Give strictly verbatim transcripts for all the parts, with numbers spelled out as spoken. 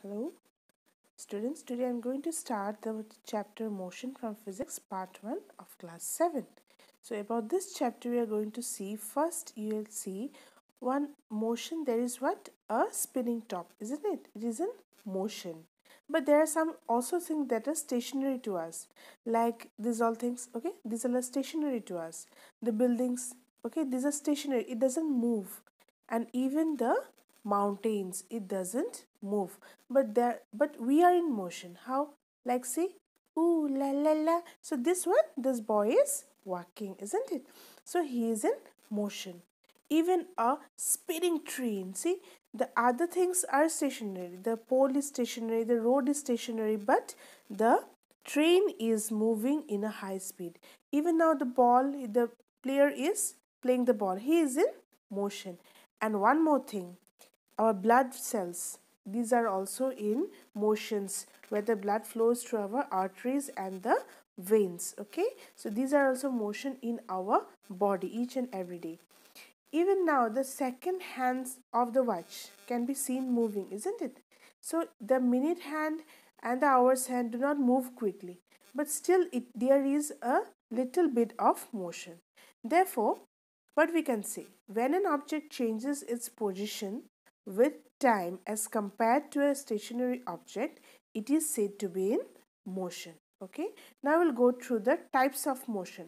Hello students, today I am going to start the chapter Motion from Physics part one of class seven. So about this chapter we are going to see, first you will see one motion. There is what? A spinning top, isn't it? It is in motion. But there are some also things that are stationary to us, like these all things, okay? These are stationary to us. The buildings, okay, these are stationary. It doesn't move. And even the mountains, it doesn't move, but there but we are in motion. How? Like, see, ooh la la la. So this one, this boy is walking, isn't it? So he is in motion. Even a spinning train, see, the other things are stationary. The pole is stationary, the road is stationary, but the train is moving in a high speed. Even now the ball, the player is playing the ball, he is in motion. And one more thing, our blood cells, these are also in motions, where the blood flows through our arteries and the veins. Okay, so these are also motion in our body each and every day. Even now the second hands of the watch can be seen moving, isn't it? So the minute hand and the hours hand do not move quickly, but still it there is a little bit of motion. Therefore, what we can say, when an object changes its position with time as compared to a stationary object, it is said to be in motion. Okay, now we'll go through the types of motion.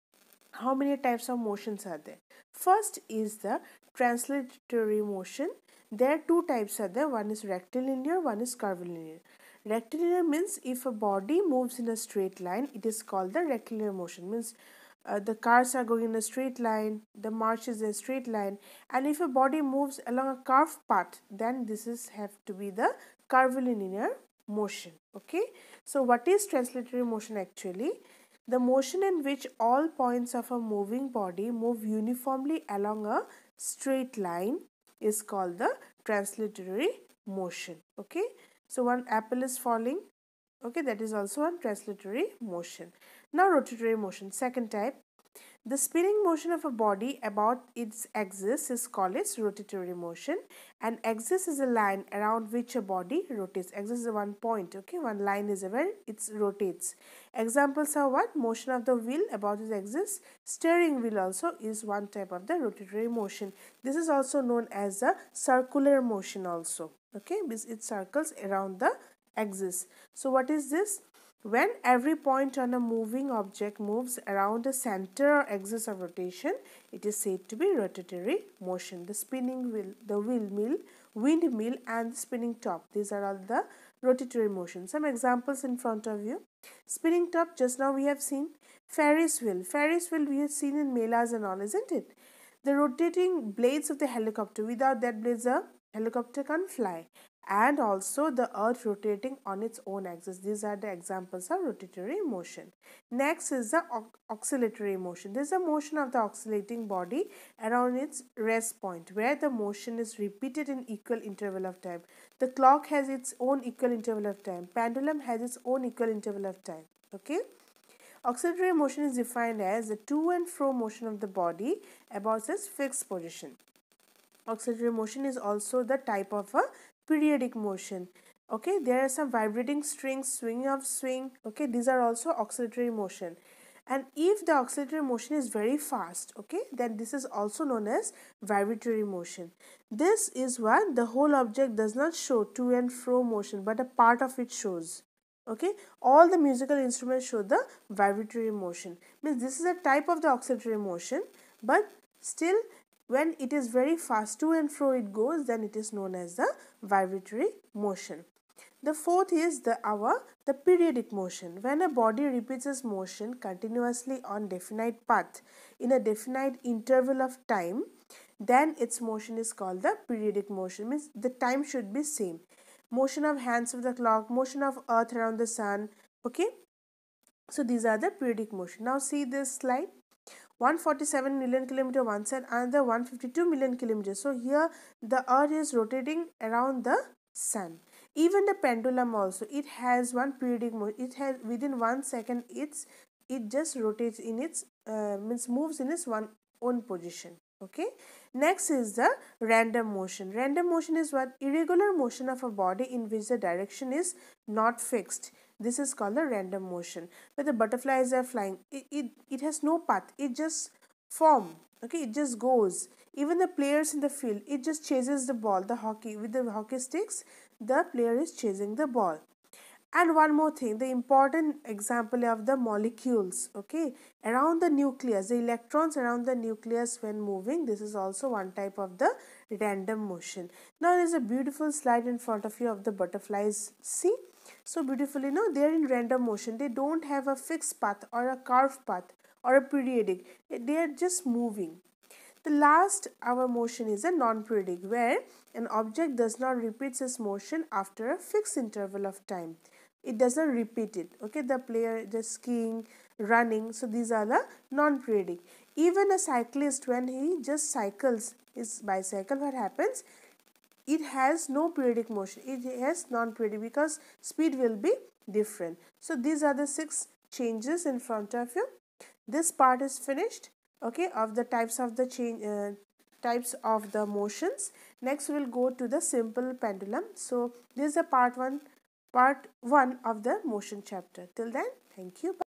How many types of motions are there? First is the translatory motion. There are two types are there. One is rectilinear, one is curvilinear. Rectilinear means if a body moves in a straight line, it is called the rectilinear motion. Means uh, the cars are going in a straight line, the march is in a straight line, and if a body moves along a curved path, then this is have to be the curvilinear motion. Okay, so what is translatory motion actually? The motion in which all points of a moving body move uniformly along a straight line is called the translatory motion. Okay, so one apple is falling, okay, that is also a translatory motion. Now rotatory motion, second type. The spinning motion of a body about its axis is called its rotatory motion. And axis is a line around which a body rotates. Axis is one point, okay, one line is where it rotates. Examples are what? Motion of the wheel about its axis. Steering wheel also is one type of the rotatory motion. This is also known as a circular motion also, okay, because it circles around the axis. So what is this? When every point on a moving object moves around a center or axis of rotation, it is said to be rotatory motion. The spinning wheel, the windmill, windmill and the spinning top, these are all the rotatory motion. Some examples in front of you. Spinning top, just now we have seen. Ferris wheel. Ferris wheel we have seen in melas and all, isn't it? The rotating blades of the helicopter. Without that blades, a helicopter can't fly. And also the earth rotating on its own axis. These are the examples of rotatory motion. Next is the oscillatory motion. This is a motion of the oscillating body around its rest point, where the motion is repeated in equal interval of time. The clock has its own equal interval of time. Pendulum has its own equal interval of time. Okay. Oscillatory motion is defined as the to and fro motion of the body about its fixed position. Oscillatory motion is also the type of a periodic motion. Okay, there are some vibrating strings, swinging of swing. Okay, these are also oscillatory motion. And if the oscillatory motion is very fast, okay, then this is also known as vibratory motion. This is what the whole object does not show to and fro motion, but a part of it shows. Okay, all the musical instruments show the vibratory motion. Means this is a type of the oscillatory motion, but still when it is very fast to and fro it goes, then it is known as the vibratory motion. The fourth is the our the periodic motion. When a body repeats its motion continuously on definite path in a definite interval of time, then its motion is called the periodic motion. Means the time should be same. Motion of hands of the clock, motion of earth around the sun. Okay, so these are the periodic motion. Now see this slide. one hundred forty-seven million kilometer one side, another one hundred fifty-two million kilometers. So here the earth is rotating around the sun. Even the pendulum also, it has one periodic motion. It has within one second it's it just rotates in its uh, means moves in its one own position. Okay, next is the random motion. Random motion is what? Irregular motion of a body in which the direction is not fixed. This is called a random motion. Where the butterflies are flying, it, it, it has no path, it just form. Okay, it just goes. Even the players in the field, it just chases the ball. The hockey, with the hockey sticks, the player is chasing the ball. And one more thing, the important example of the molecules, okay, around the nucleus, the electrons around the nucleus when moving, this is also one type of the random motion. Now there is a beautiful slide in front of you of the butterflies. See, so beautifully, no, they are in random motion. They don't have a fixed path or a curved path or a periodic. They are just moving. The last our motion is a non-periodic, where an object does not repeat its motion after a fixed interval of time. It doesn't repeat it. Okay, the player just skiing, running. So these are the non-periodic. Even a cyclist, when he just cycles his bicycle, what happens? It has no periodic motion. It has non-periodic because speed will be different. So these are the six changes in front of you. This part is finished, okay, of the types of the change uh, types of the motions. Next we will go to the simple pendulum. So this is a part one part one of the motion chapter. Till then, thank you.